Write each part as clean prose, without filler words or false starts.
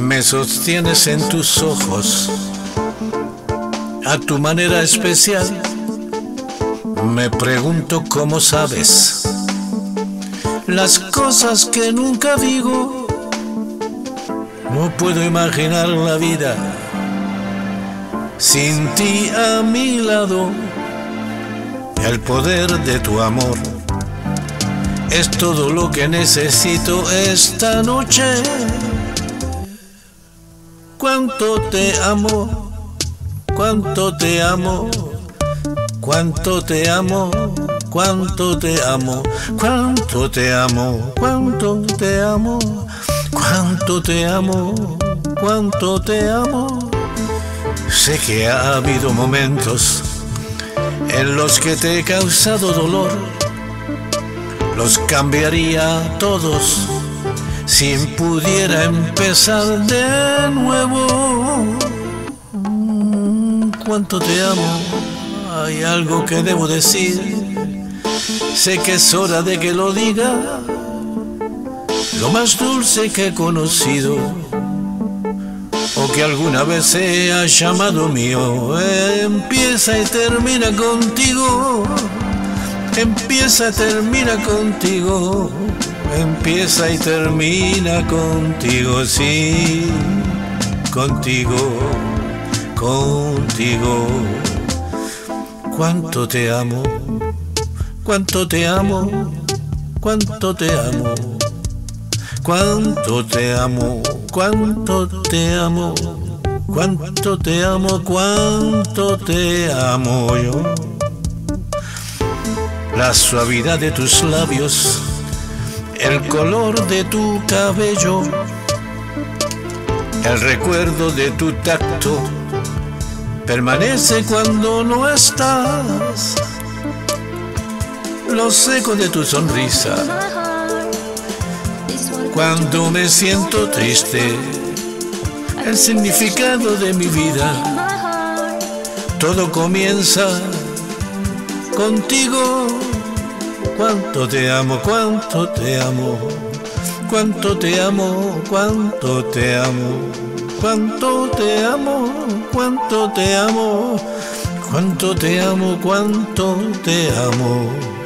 Me sostienes en tus ojos, a tu manera especial. Me pregunto cómo sabes las cosas que nunca digo. No puedo imaginar la vida sin ti a mi lado. El poder de tu amor es todo lo que necesito esta noche. Cuánto te amo, cuánto te amo, cuánto te amo, cuánto te amo, cuánto te amo, cuánto te amo, cuánto te amo, cuánto te amo. Sé que ha habido momentos en los que te he causado dolor. Los cambiaría todos si pudiera empezar de nuevo. Cuánto te amo, hay algo que debo decir. Sé que es hora de que lo diga. Lo más dulce que he conocido, o que alguna vez se ha llamado mío, empieza y termina contigo. Empieza y termina contigo. Empieza y termina contigo, sí, contigo, contigo. Cuánto te amo, cuánto te amo, cuánto te amo, cuánto te amo, cuánto te amo, cuánto te amo, cuánto te amo yo. La suavidad de tus labios, el color de tu cabello, el recuerdo de tu tacto, permanece cuando no estás. Los ecos de tu sonrisa, cuando me siento triste, el significado de mi vida. Todo comienza contigo. Cuánto te amo, cuánto te amo, cuánto te amo, cuánto te amo, cuánto te amo, cuánto te amo, cuánto te amo, cuánto te amo.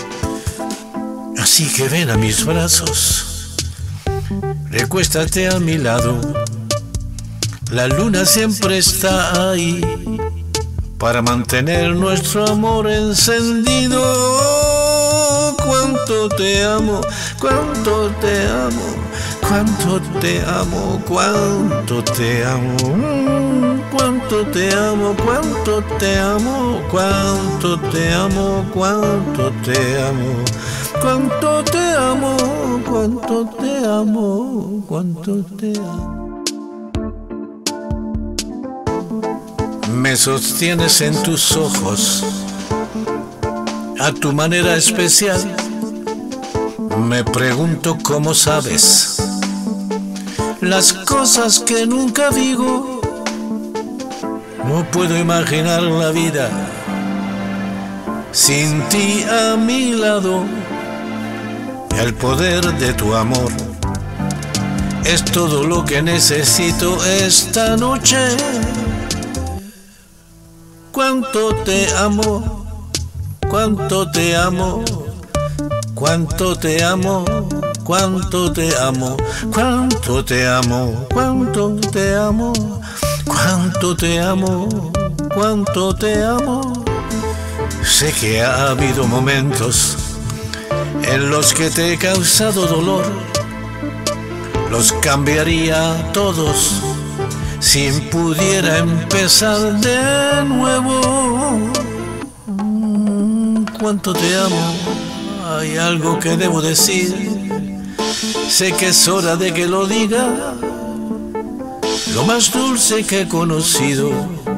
Así que ven a mis brazos, recuéstate a mi lado. La luna siempre está ahí para mantener nuestro amor encendido. Cuánto te amo, cuánto te amo, cuánto te amo, cuánto te amo, cuánto te amo, cuánto te amo, cuánto te amo, cuánto te amo, cuánto te amo, cuánto te amo, cuánto te amo. Me sostienes en tus ojos, a tu manera especial. Me pregunto cómo sabes las cosas que nunca digo. No puedo imaginar la vida sin ti a mi lado. El poder de tu amor es todo lo que necesito esta noche. Cuánto te amo, cuánto te amo, cuánto te amo, cuánto te amo, cuánto te amo, cuánto te amo, cuánto te amo, cuánto te amo. Sé que ha habido momentos en los que te he causado dolor. Los cambiaría todos si pudiera empezar de nuevo. Cuánto te amo, hay algo que debo decir. Sé que es hora de que lo diga. Lo más dulce que he conocido,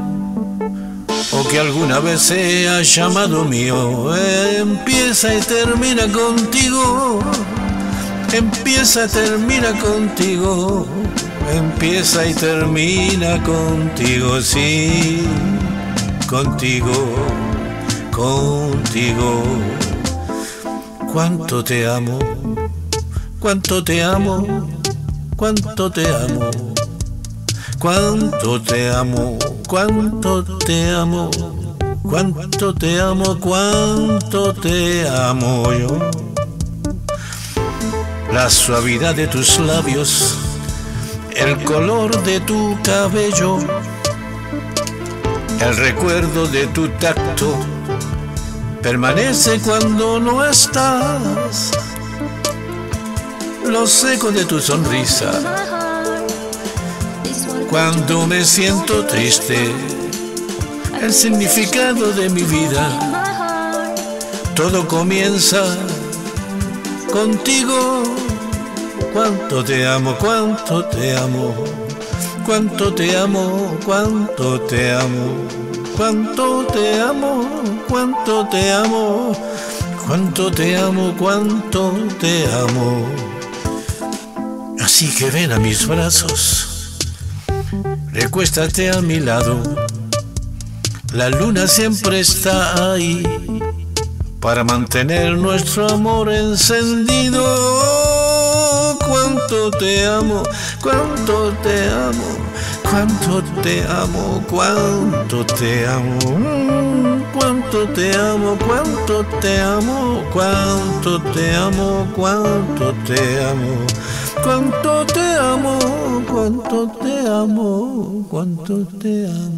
o que alguna vez se ha llamado mío, empieza y termina contigo. Empieza y termina contigo. Empieza y termina contigo, sí, contigo, contigo. Cuánto te amo, cuánto te amo, cuánto te amo, Cuánto te amo, cuánto te amo, cuánto te amo, cuánto te amo yo. La suavidad de tus labios, el color de tu cabello, el recuerdo de tu tacto, permanece cuando no estás. Los ecos de tu sonrisa, cuando me siento triste, el significado de mi vida. Todo comienza contigo. Cuánto te amo, cuánto te amo, cuánto te amo, cuánto te amo, cuánto te amo, cuánto te amo, cuánto te amo, cuánto te amo. Así que ven a mis brazos, recuéstate a mi lado. La luna siempre está ahí para mantener nuestro amor encendido. Cuánto te amo, cuánto te amo, cuánto te amo, cuánto te amo, cuánto te amo, cuánto te amo, cuánto te amo, cuánto te amo, cuánto te amo, cuánto te amo, cuánto te amo.